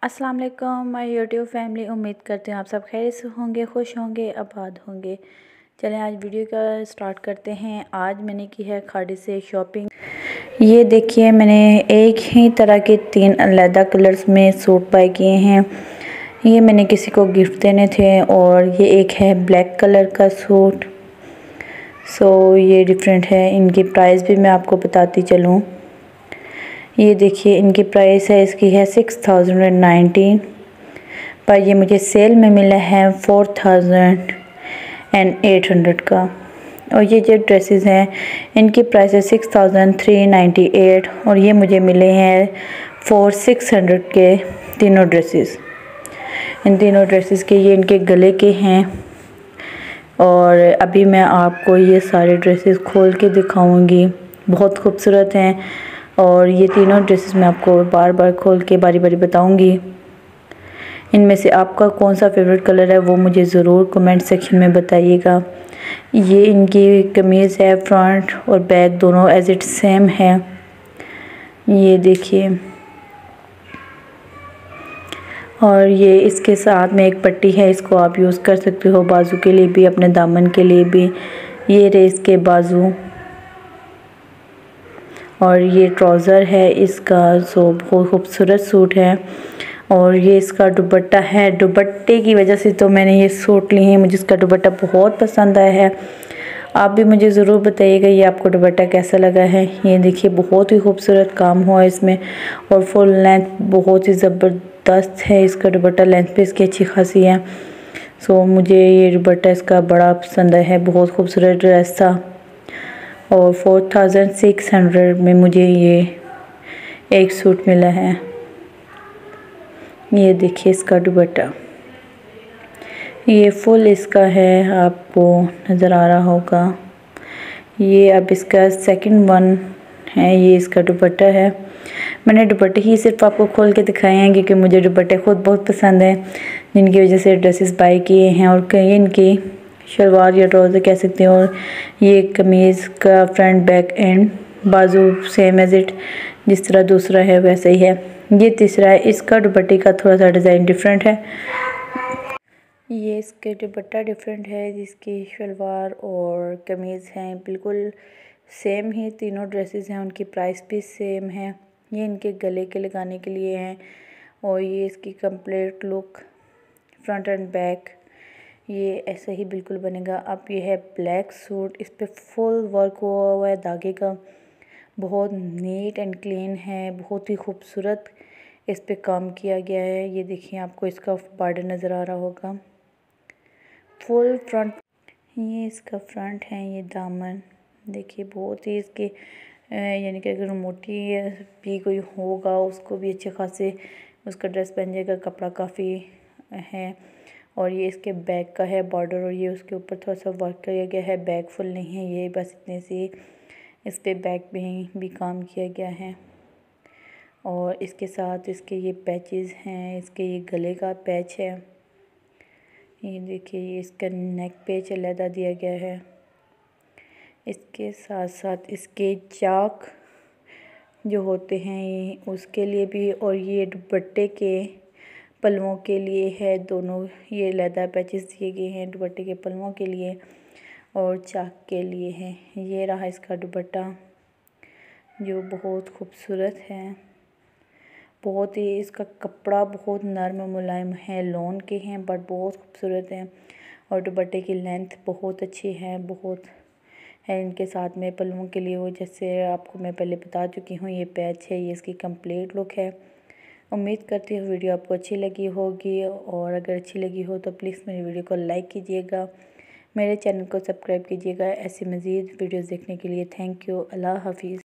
अस्सलाम वालेकुम my YouTube family. उम्मीद करते हैं आप सब खैरियत से होंगे, खुश होंगे, आबाद होंगे। चलें आज वीडियो का स्टार्ट करते हैं। आज मैंने की है खाड़ी से शॉपिंग। ये देखिए मैंने एक ही तरह के 3 अलग कलर्स में सूट बाय किए हैं। ये मैंने किसी को गिफ्ट देने थे और ये एक है ब्लैक कलर का सूट। ये डिफरेंट है। इनकी प्राइस भी मैं आपको बताती चलूँ। ये देखिए इनकी प्राइस है, इसकी है 6019, पर ये मुझे सेल में मिला है 4800 का। और ये जो ड्रेसेस हैं इनकी प्राइस है 6398 और ये मुझे मिले हैं 4600 के तीनों ड्रेसेस। इन तीनों ड्रेसेस के ये इनके गले के हैं और अभी मैं आपको ये सारे ड्रेसेस खोल के दिखाऊंगी। बहुत खूबसूरत हैं और ये तीनों ड्रेसेस मैं आपको बार बार खोल के बारी बारी बताऊंगी। इनमें से आपका कौन सा फेवरेट कलर है वो मुझे ज़रूर कमेंट सेक्शन में बताइएगा। ये इनकी कमीज़ है, फ्रंट और बैक दोनों एज इट सेम है। ये देखिए, और ये इसके साथ में एक पट्टी है, इसको आप यूज़ कर सकते हो बाजू के लिए भी, अपने दामन के लिए भी। ये रहे इसके बाजू और ये ट्राउज़र है इसका। बहुत खूबसूरत सूट है। और ये इसका दुपट्टा है। दुपट्टे की वजह से तो मैंने ये सूट लिए हैं, मुझे इसका दुपट्टा बहुत पसंद आया है। आप भी मुझे ज़रूर बताइएगा ये आपको दुपट्टा कैसा लगा है। ये देखिए बहुत ही खूबसूरत काम हुआ इसमें और फुल लेंथ बहुत ही ज़बरदस्त है। इसका दुपट्टा लेंथ पे इसकी अच्छी खासी है। मुझे ये दुपट्टा इसका बड़ा पसंद है। बहुत खूबसूरत ड्रेस था और 4600 में मुझे ये एक सूट मिला है। ये देखिए इसका दुपट्टा, ये फुल इसका है, आपको नज़र आ रहा होगा। ये अब इसका सेकंड वन है। ये इसका दुपट्टा है। मैंने दुपट्टे ही सिर्फ आपको खोल के दिखाए हैं क्योंकि मुझे दुपट्टे खुद बहुत पसंद हैं, जिनकी वजह से ड्रेसेस बाय किए हैं। और कई इनकी शलवार या ट्राउज़र कह सकते हैं। और ये कमीज़ का फ्रंट बैक एंड बाजू सेम एज इट जिस तरह दूसरा है वैसे ही है। ये तीसरा है। इसका दुपट्टे का थोड़ा सा डिज़ाइन डिफरेंट है। ये इसके दुपट्टा डिफरेंट है, जिसकी शलवार और कमीज़ हैं बिल्कुल सेम ही। तीनों ड्रेसेस हैं, उनकी प्राइस भी सेम है। ये इनके गले के लगाने के लिए हैं और ये इसकी complete look front and back ये ऐसा ही बिल्कुल बनेगा। अब ये है ब्लैक सूट, इस पर फुल वर्क हुआ हुआ है धागे का। बहुत नीट एंड क्लीन है, बहुत ही खूबसूरत इस पे काम किया गया है। ये देखिए आपको इसका बॉर्डर नज़र आ रहा होगा। फुल फ्रंट, ये इसका फ्रंट है। ये दामन देखिए बहुत ही इसके यानी कि अगर मोटी भी कोई होगा उसको भी अच्छे खासे उसका ड्रेस बन जाएगा। कपड़ा काफ़ी है। और ये इसके बैक का है बॉर्डर और ये उसके ऊपर थोड़ा सा वर्क किया गया है। बैक फुल नहीं है, ये बस इतने से इस पे बैक भी काम किया गया है। और इसके साथ इसके ये पैचेस हैं, इसके ये गले का पैच है। ये देखिए ये इसका नेक पेच अलहदा दिया गया है। इसके साथ साथ इसके चाक जो होते हैं ये उसके लिए भी, और ये दुपट्टे के पल्लों के लिए है। दोनों ये अलहदा पैचेस दिए गए हैं दुपट्टे के पल्लों के लिए और चाक के लिए हैं। ये रहा इसका दुपट्टा जो बहुत खूबसूरत है। बहुत ही इसका कपड़ा बहुत नरम मुलायम है, लॉन के हैं बट बहुत खूबसूरत हैं। और दुपट्टे की लेंथ बहुत अच्छी है, बहुत है। इनके साथ में पल्लुओं के लिए वो जैसे आपको मैं पहले बता चुकी हूँ ये पैच है। ये इसकी कंप्लीट लुक है। उम्मीद करती हूँ वीडियो आपको अच्छी लगी होगी और अगर अच्छी लगी हो तो प्लीज़ मेरी वीडियो को लाइक कीजिएगा, मेरे चैनल को सब्सक्राइब कीजिएगा। ऐसी मज़ीद वीडियोज़ देखने के लिए थैंक यू। अल्लाह हाफिज़।